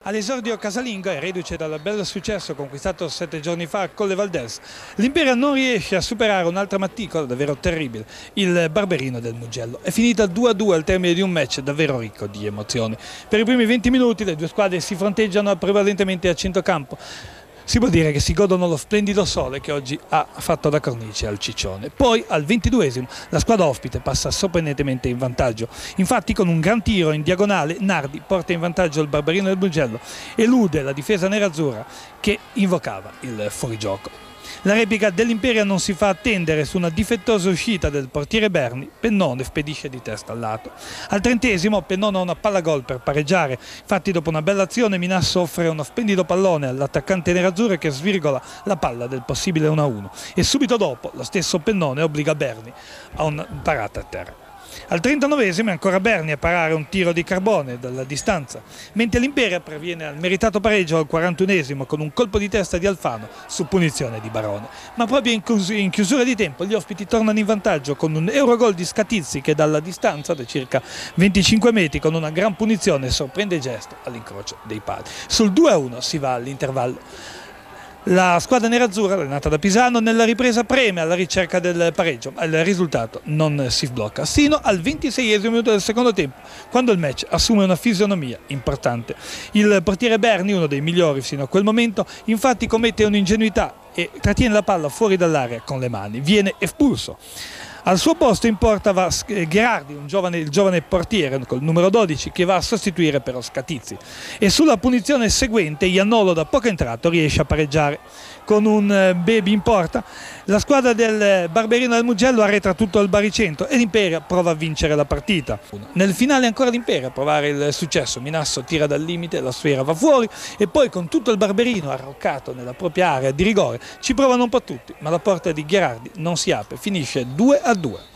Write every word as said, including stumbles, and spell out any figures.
All'esordio casalingo, e reduce dal bel successo conquistato sette giorni fa a Colle Valdez, l'Imperia non riesce a superare un'altra matticola davvero terribile, il Barberino del Mugello. È finita due a due al termine di un match davvero ricco di emozioni. Per i primi venti minuti le due squadre si fronteggiano prevalentemente a centrocampo. Si può dire che si godono lo splendido sole che oggi ha fatto da cornice al Ciccione. Poi al ventiduesimo la squadra ospite passa sorprendentemente in vantaggio. Infatti con un gran tiro in diagonale Nardi porta in vantaggio il Barberino del Mugello e elude la difesa nerazzurra che invocava il fuorigioco. La replica dell'Imperia non si fa attendere su una difettosa uscita del portiere Berni, Pennone spedisce di testa al lato. Al trentesimo Pennone ha una palla gol per pareggiare, infatti dopo una bella azione Minasso offre uno splendido pallone all'attaccante nerazzurro che svirgola la palla del possibile uno a uno e subito dopo lo stesso Pennone obbliga Berni a una parata a terra. Al trentanovesimo è ancora Berni a parare un tiro di carbone dalla distanza, mentre l'Imperia previene al meritato pareggio al quarantunesimo con un colpo di testa di Alfano su punizione di Barone. Ma proprio in chiusura di tempo gli ospiti tornano in vantaggio con un eurogol di Scatizzi che dalla distanza di circa venticinque metri con una gran punizione sorprende Gesto all'incrocio dei pali. Sul due a uno si va all'intervallo. La squadra nerazzurra, allenata da Pisano, nella ripresa preme alla ricerca del pareggio, ma il risultato non si sblocca, sino al ventiseiesimo minuto del secondo tempo, quando il match assume una fisionomia importante. Il portiere Berni, uno dei migliori fino a quel momento, infatti commette un'ingenuità e trattiene la palla fuori dall'area con le mani, viene espulso. Al suo posto in porta va Gherardi, un giovane, il giovane portiere col numero dodici che va a sostituire però Scatizzi e sulla punizione seguente Iannolo da poco entrato riesce a pareggiare con un baby in porta. La squadra del Barberino del Mugello arretra tutto il baricentro e l'Imperia prova a vincere la partita. Nel finale ancora l'Imperia a provare il successo, Minasso tira dal limite, la sfera va fuori e poi con tutto il Barberino arroccato nella propria area di rigore ci provano un po' tutti, ma la porta di Gherardi non si apre, finisce due a due.